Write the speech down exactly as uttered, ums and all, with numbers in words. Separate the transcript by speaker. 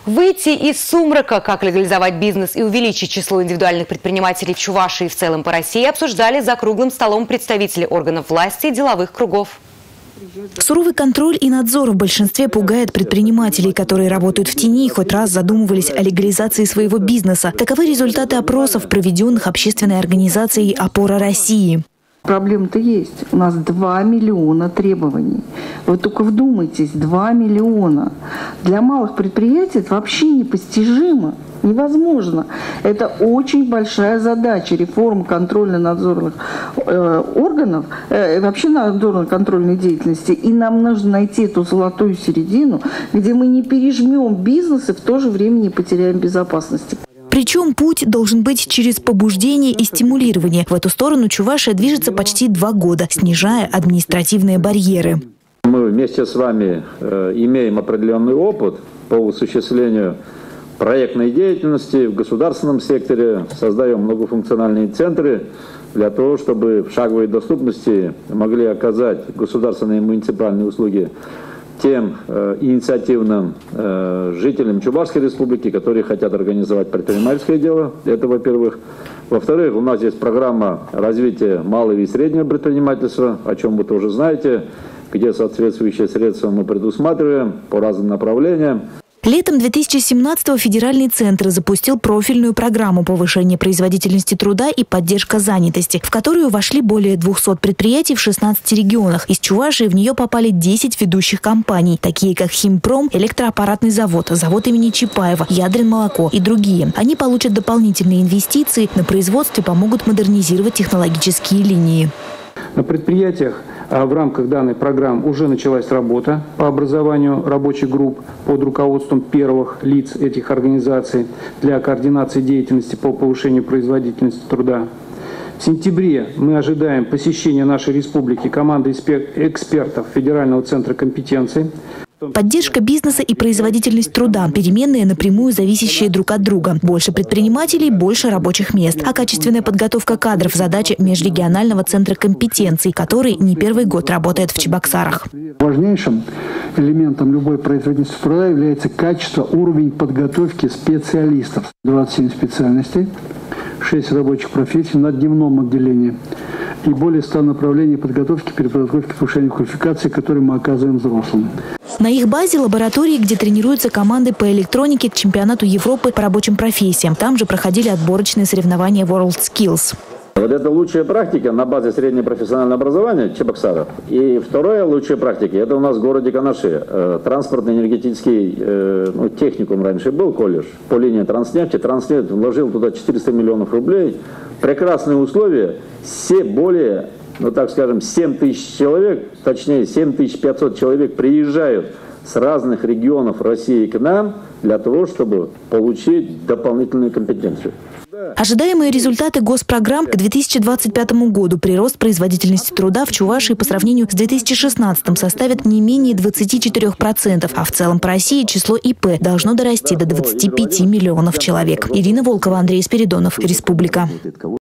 Speaker 1: Выйти из сумрака, как легализовать бизнес и увеличить число индивидуальных предпринимателей в Чувашии и в целом по России, обсуждали за круглым столом представители органов власти и деловых кругов.
Speaker 2: Суровый контроль и надзор в большинстве пугает предпринимателей, которые работают в тени и хоть раз задумывались о легализации своего бизнеса. Таковы результаты опросов, проведенных общественной организацией «Опора России».
Speaker 3: Проблема-то есть. У нас два миллиона требований. Вы только вдумайтесь, два миллиона. Для малых предприятий это вообще непостижимо, невозможно. Это очень большая задача. Реформа контрольно-надзорных э, органов, э, вообще надзорно-контрольной деятельности. И нам нужно найти эту золотую середину, где мы не пережмем бизнес и в то же время не потеряем безопасности.
Speaker 2: Причем путь должен быть через побуждение и стимулирование. В эту сторону Чувашия движется почти два года, снижая административные барьеры.
Speaker 4: Мы вместе с вами э, имеем определенный опыт по осуществлению проектной деятельности в государственном секторе, создаем многофункциональные центры для того, чтобы в шаговой доступности могли оказать государственные и муниципальные услуги тем э, инициативным э, жителям Чувашской республики, которые хотят организовать предпринимательское дело. Это, во-первых. Во-вторых, у нас есть программа развития малого и среднего предпринимательства, о чем вы тоже знаете, где соответствующие средства мы предусматриваем по разным направлениям.
Speaker 2: Летом две тысячи семнадцатого федеральный центр запустил профильную программу повышения производительности труда и поддержка занятости, в которую вошли более двухсот предприятий в шестнадцати регионах. Из Чувашии в нее попали десять ведущих компаний, такие как «Химпром», электроаппаратный завод, завод имени Чапаева, Ядрин-молоко и другие. Они получат дополнительные инвестиции, на производстве помогут модернизировать технологические линии.
Speaker 5: На предприятиях в рамках данной программы уже началась работа по образованию рабочих групп под руководством первых лиц этих организаций для координации деятельности по повышению производительности труда. В сентябре мы ожидаем посещения нашей республики команды экспертов Федерального центра компетенций.
Speaker 2: Поддержка бизнеса и производительность труда – переменные, напрямую зависящие друг от друга. Больше предпринимателей – больше рабочих мест. А качественная подготовка кадров – задача Межрегионального центра компетенций, который не первый год работает в Чебоксарах.
Speaker 6: Важнейшим элементом любой производительности труда является качество, уровень подготовки специалистов. двадцать семь специальностей, шесть рабочих профессий на дневном отделении и более ста направлений подготовки, переподготовки, повышения квалификации, которые мы оказываем взрослым.
Speaker 2: На их базе лаборатории, где тренируются команды по электронике к чемпионату Европы по рабочим профессиям. Там же проходили отборочные соревнования WorldSkills.
Speaker 4: Вот это лучшая практика на базе среднего профессионального образования Чебоксаров. И вторая лучшая практика – это у нас в городе Канаши. Э, транспортно-энергетический э, ну, техникум раньше был, колледж, по линии Транснефти. Транснефть вложил туда четыреста миллионов рублей. Прекрасные условия. Все более, ну так скажем, семь тысяч человек, точнее семь тысяч пятьсот человек приезжают с разных регионов России к нам для того, чтобы получить дополнительную компетенцию.
Speaker 2: Ожидаемые результаты госпрограмм к две тысячи двадцать пятому году. Прирост производительности труда в Чувашии по сравнению с две тысячи шестнадцатым составит не менее двадцати четырёх процентов, а в целом по России число И П должно дорасти до двадцати пяти миллионов человек. Ирина Волкова, Андрей Спиридонов, Республика.